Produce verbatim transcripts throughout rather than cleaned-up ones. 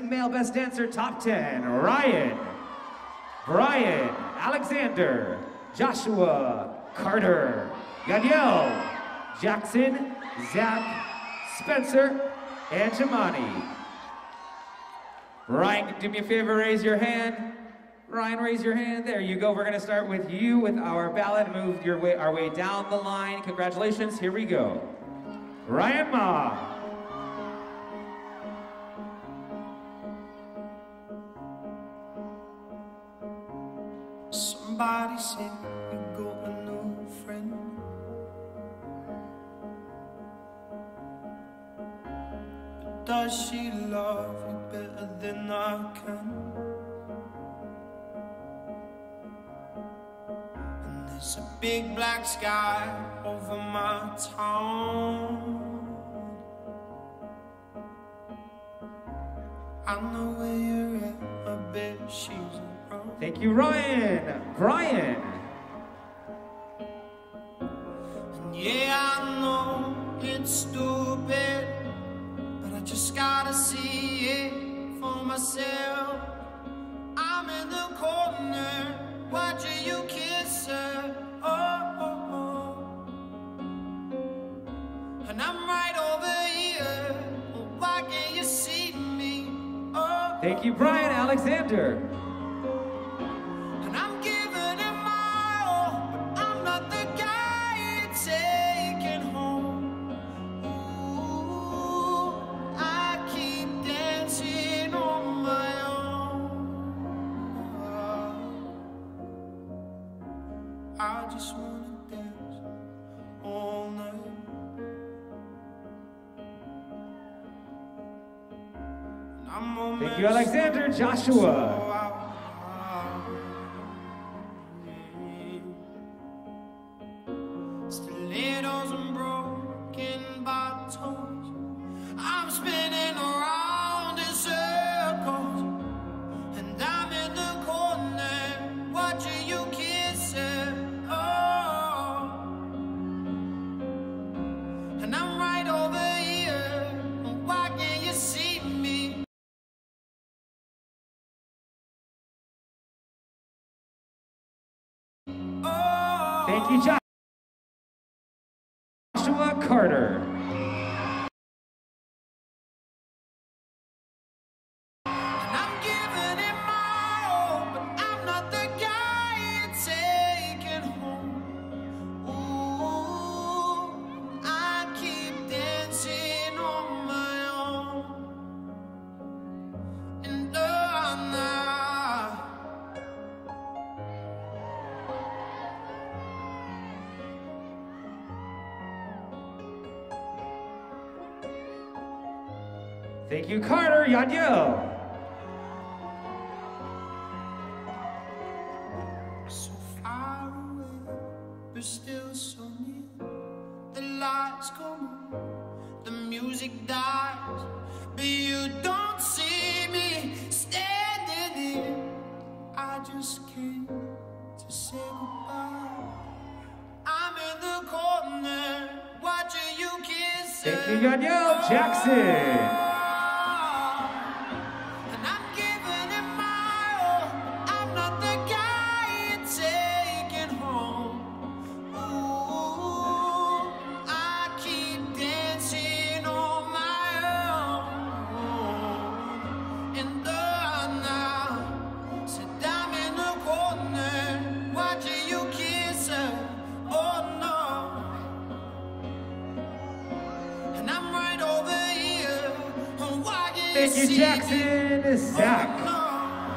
Male Best Dancer Top ten, Ryan, Brian, Alexander, Joshua, Carter, Danielle, Jackson, Zach, Spencer, and Jamani. Ryan, do me a favor, raise your hand. Ryan, raise your hand. There you go. We're going to start with you with our ballot. Move your way, our way down the line. Congratulations. Here we go. Ryan Ma. Somebody said you got a new friend. But does she love you better than I can? And there's a big black sky over my town. I know where you're at, I bet she's around. Thank you, Ryan. Brian. And yeah, I know it's stupid, but I just gotta see it for myself. I'm in the corner, watching you kiss her. Oh, oh, oh. And I'm right over here. Why can't you see me? Oh, Thank you, Brian Alexander. and I'm giving it my all, but I'm not the guy you're taking home. Ooh, I keep dancing on my own. I just wanna dance all night. And I'm a Thank you, mess. Alexander. Joshua. Stilettos and broken bottles. I'm spinning around in circles, and I'm in the corner watching you kiss her. Oh, and I'm right over here. Why can't you see me? Oh, Thank you, Joshua. Joshua Carter. and I'm giving it my all, but I'm not the guy you're taking home. Ooh, I keep dancing on my own. And oh, nah. Thank you, Carter. Yadiel. So far away, but still so near. The lights come on, the music dies, but you don't see me standing here. I just came to say goodbye. I'm in the corner, watching you kiss her. Thank you, Yadiel. Jackson. And I'm giving it my all. I'm not the guy you're taking home. Ooh, I keep dancing on my own. And though now said I'm in the corner, watching you kiss her. Oh no. And I'm right over here. Why can't Thank you, see Jackson. me? Zach. Oh, no.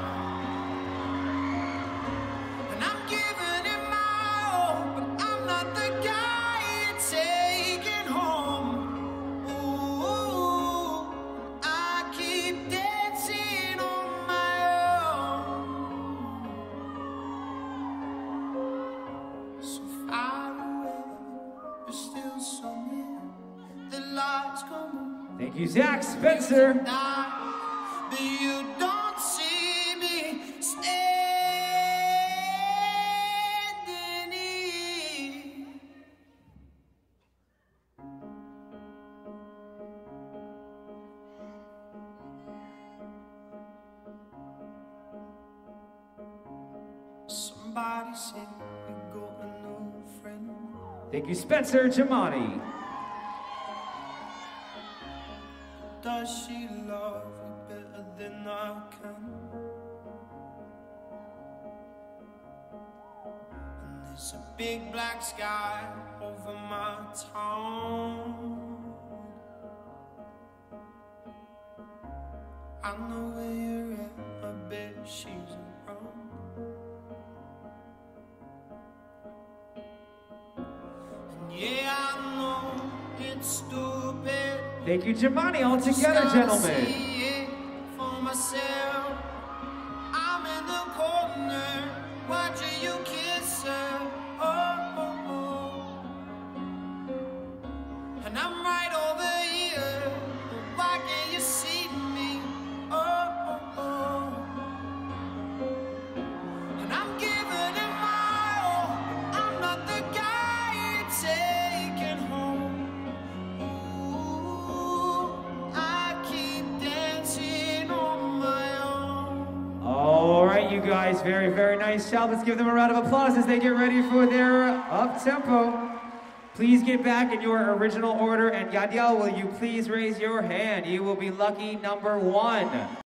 And I'm giving it my all, but I'm not the guy you're taking home. Ooh, I keep dancing on my own. So far away, but still so near. The lights come on. Thank you, Zach. Spencer. But you don't see me standing here. somebody say you got a new friend. Thank you, Spencer Giamatti. Does she love you better than I can? And there's a big black sky over my town. I know where you're at, I bet she's around. And yeah, I know it's stupid. Thank you, Giamatti, all together, gentlemen. See it for myself. I'm in the corner, watching you kiss her. Oh, oh, oh. And I'm right over here. Why can't you see me? Oh, oh, oh. And I'm giving it my all. I'm not the guy you're taking home. All right, you guys, very, very nice job. Let's give them a round of applause as they get ready for their up-tempo. Please get back in your original order, and Yadiel, will you please raise your hand? You will be lucky number one.